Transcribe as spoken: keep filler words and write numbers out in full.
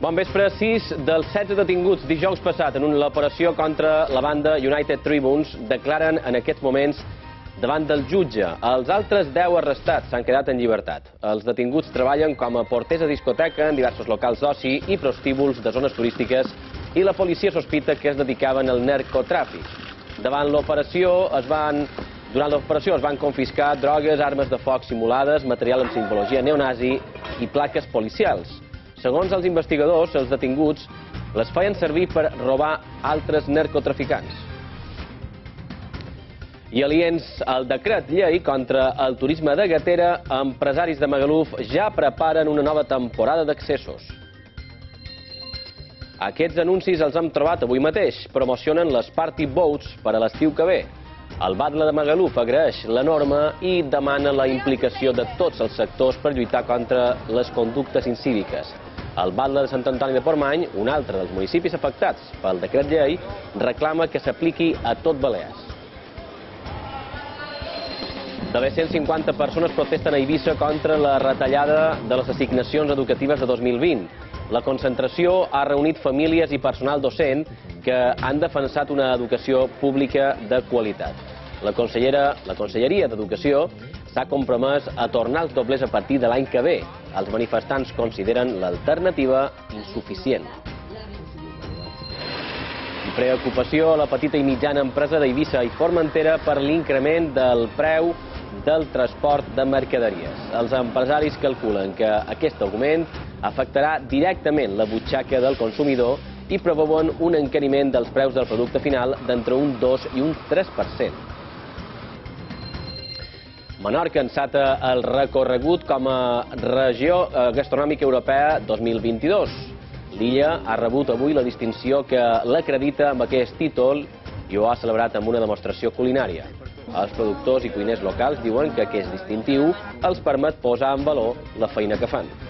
Bon vespre. Sis dels setze detinguts dijous passat en l'operació contra la banda United Tribunes declaren en aquests moments davant del jutge. Els altres deu arrestats s'han quedat en llibertat. Els detinguts treballen com a porters a discoteca en diversos locals d'oci i prostíbuls de zones turístiques i la policia sospita que es dedicaven al narcotràfic. Davant l'operació es van... Durant l'operació es van confiscar drogues, armes de foc simulades, material amb simbologia neonazi i plaques policials. Segons els investigadors, els detinguts les feien servir per robar altres narcotraficants. I aliens al decret llei contra el turisme de gatera, empresaris de Magaluf ja preparen una nova temporada d'accessos. Aquests anuncis els hem trobat avui mateix. Promocionen les party boats per a l'estiu que ve. El Batlle de Magaluf agraeix la norma i demana la implicació de tots els sectors per lluitar contra les conductes incíviques. El Batlle de Sant Antoni de Portmany, un altre dels municipis afectats pel decret llei, reclama que s'apliqui a tot Balears. De cent cinquanta persones protesten a Eivissa contra la retallada de les assignacions educatives de dos mil vint. La concentració ha reunit famílies i personal docent que han defensat una educació pública de qualitat. La consellera, la Conselleria d'Educació s'ha compromès a tornar als doblers a partir de l'any que ve. Els manifestants consideren l'alternativa insuficient. Preocupació a la petita i mitjana empresa d'Eivissa i Formentera per l'increment del preu del transport de mercaderies. Els empresaris calculen que aquest augment afectarà directament la butxaca del consumidor i preveuen un encariment dels preus del producte final d'entre un dos i un tres per cent. Menorca enceta el recorregut com a regió gastronòmica europea dos mil vint-i-dos. L'illa ha rebut avui la distinció que l'acredita amb aquest títol i ho ha celebrat amb una demostració culinària. Els productors i cuiners locals diuen que aquest distintiu els permet posar en valor la feina que fan.